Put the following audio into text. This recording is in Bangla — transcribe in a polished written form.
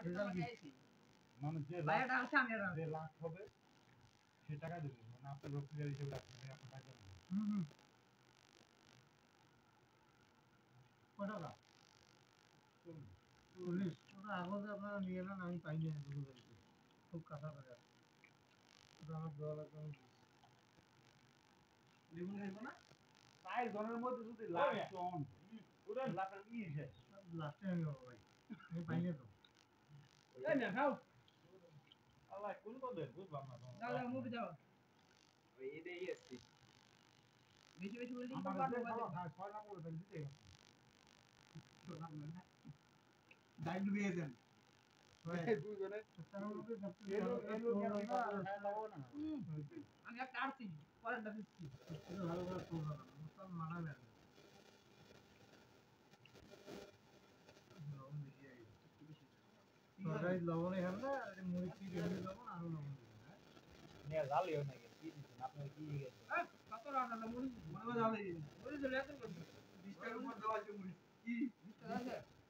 মানে যে লাখ হবে সে টাকা দেবে মানে আপনার রক্ষীদার হিসেবে রাখবেন আপনার টাকা দেবেন কত টাকা 40 ওটা আগতে আপনারা নিয়ে নেন আমি পাইনি খুব কাঁচা টাকা ওটা আমার দেওয়া লাগবে লিখুন খাইব না তাই জনের মধ্যে যদি লাখ টন ওটা লাখের কি হিসেবে লাস্টে আমি হবে ভাই আমি পাইনি তো এই না খাও আল্লাহ কোন পদে বুঝলাম না দাও দাও মুভি দাও ওই এটাই আছে বেশি বেশি বলে দিন তো পারবো ভাই 6 নম্বর ধরে দিতে হবে 6 নম্বর না ডাইরেক্ট দিয়ে দেন আমি একটা আরছি পরেরটা দিচ্ছি ভালো করে করবো না সব মানা যাবে লবণ বেশি হয়ে গেছে লবণ এখানে না মুড়ি কি রেডি লবণ আর লবণ নিয়ে জালিও নাকি কি দিচ্ছেন আপনার কি গেছে কত রান্না মুড়ি মনে জালে মুড়ি দিলে এত 20 টাকার উপর দেওয়া আছে মুড়ি কি 20 টাকা আছে